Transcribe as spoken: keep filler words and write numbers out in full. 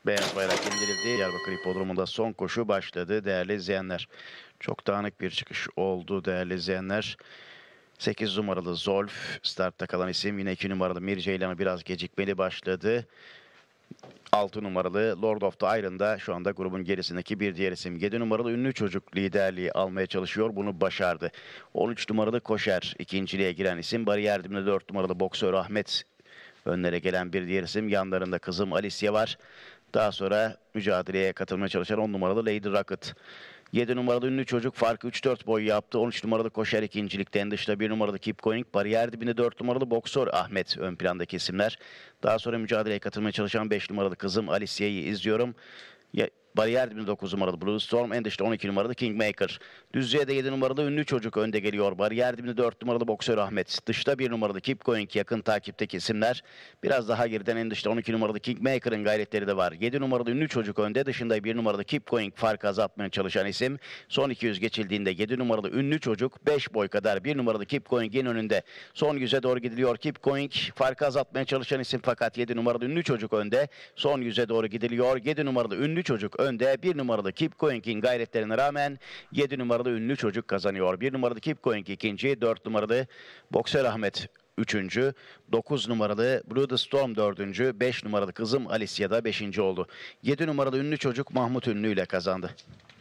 Beyaz bayrak indirildi. Diyarbakır Hipodromu'nda son koşu başladı değerli izleyenler. Çok dağınık bir çıkış oldu değerli izleyenler. sekiz numaralı Zolf startta kalan isim. Yine iki numaralı Mir Ceylan'ı biraz gecikmeli başladı. altı numaralı Lord of the Iron'da şu anda grubun gerisindeki bir diğer isim. yedi numaralı Ünlü Çocuk liderliği almaya çalışıyor. Bunu başardı. on üç numaralı Koşer ikinciliğe giren isim. Bariyer dibinde dört numaralı Boksör Ahmet önlere gelen bir diğer isim. Yanlarında kızım Alicia var. Daha sonra mücadeleye katılmaya çalışan on numaralı Lady Rocket. yedi numaralı Ünlü Çocuk farkı üç dört boy yaptı. on üç numaralı Koşer ikincilikte, en dışta bir numaralı Keep Going. Bariyer dibinde dört numaralı Boksör Ahmet ön plandaki isimler. Daha sonra mücadeleye katılmaya çalışan beş numaralı kızım Alicia'yı izliyorum. Ya, Bariyer dibinde dokuz numaralı Blue Storm, en dışta on iki numaralı Kingmaker. Düzlüğe de yedi numaralı Ünlü Çocuk önde geliyor. Bariyer dibinde dört numaralı Boksör Ahmet. Dışta bir numaralı Keep Going yakın takipteki isimler. Biraz daha geriden en dışta on iki numaralı Kingmaker'ın gayretleri de var. yedi numaralı Ünlü Çocuk önde. Dışında bir numaralı Keep Going farkı azaltmaya çalışan isim. Son iki yüz geçildiğinde yedi numaralı Ünlü Çocuk beş boy kadar bir numaralı Keep Going'in önünde. Son yüze doğru gidiliyor. Keep Going farkı azaltmaya çalışan isim fakat yedi numaralı Ünlü Çocuk önde. Son yüze doğru gidiliyor. yedi numaralı Ünlü Çocuk önde. bir numaralı Keep Going'in gayretlerine rağmen yedi numaralı Ünlü Çocuk kazanıyor. bir numaralı Keep Going ikinci, dört numaralı Boksör Ahmet üçüncü, dokuz numaralı Blue the Storm dördüncü, beş numaralı kızım Alicia da beşinci oldu. yedi numaralı Ünlü Çocuk Mahmut Ünlü ile kazandı.